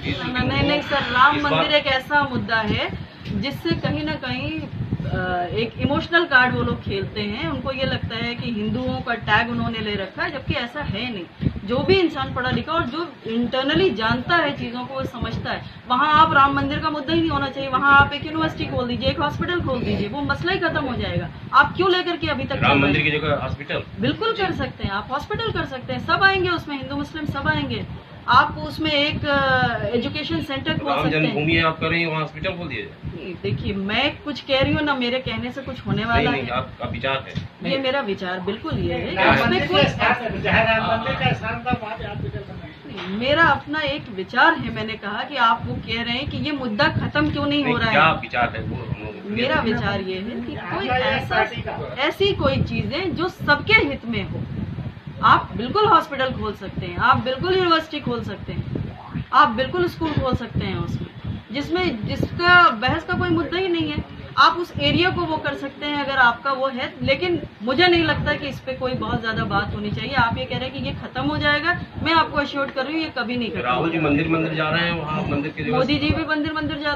नहीं सर, राम मंदिर एक ऐसा मुद्दा है जिससे कहीं ना कहीं एक इमोशनल कार्ड वो लोग खेलते हैं। उनको ये लगता है कि हिंदुओं का टैग उन्होंने ले रखा है, जबकि ऐसा है नहीं। जो भी इंसान पढ़ा लिखा और जो इंटरनली जानता है चीज़ों को, वो समझता है। वहाँ आप राम मंदिर का मुद्दा ही नहीं होना चाहिए, वहाँ आप एक यूनिवर्सिटी खोल दीजिए, एक हॉस्पिटल खोल दीजिए, वो मसला ही खत्म हो जाएगा। आप क्यों लेकर के अभी तक राम मंदिर की जगह हॉस्पिटल? बिल्कुल कर सकते हैं, आप हॉस्पिटल कर सकते हैं, सब आएंगे उसमें, हिंदू मुस्लिम सब आएंगे। आप उसमें एक एजुकेशन सेंटर खोल सकते हैं। जन्मभूमि आप कर रही हैं, वहाँ हॉस्पिटल खोल दिए। देखिए, मैं कुछ कह रही हूँ ना, मेरे कहने से कुछ होने वाला नहीं, है। आपका विचार है। ये मेरा विचार बिल्कुल ये है। मेरा अपना एक विचार है। मैंने कहा कि आप वो कह रहे हैं कि ये मुद्दा खत्म क्यों नहीं हो रहा है। क्या विचार है वो? मेरा विचार ये है कि कोई ऐसी कोई चीजें जो सबके हित में हो। आप बिल्कुल हॉस्पिटल खोल सकते हैं, आप बिल्कुल यूनिवर्सिटी खोल सकते हैं, आप बिल्कुल स्कूल खोल सकते हैं उसमें जिसका बहस का कोई मुद्दा ही नहीं है। आप उस एरिया को वो कर सकते हैं अगर आपका वो है। लेकिन मुझे नहीं लगता कि इस पे कोई बहुत ज्यादा बात होनी चाहिए। आप ये कह रहे हैं कि ये खत्म हो जाएगा, मैं आपको अश्योर कर रही हूँ ये कभी नहीं खत्म। राहुल जी मंदिर जा रहे हैं, वहाँ मंदिर के मोदी जी भी मंदिर जा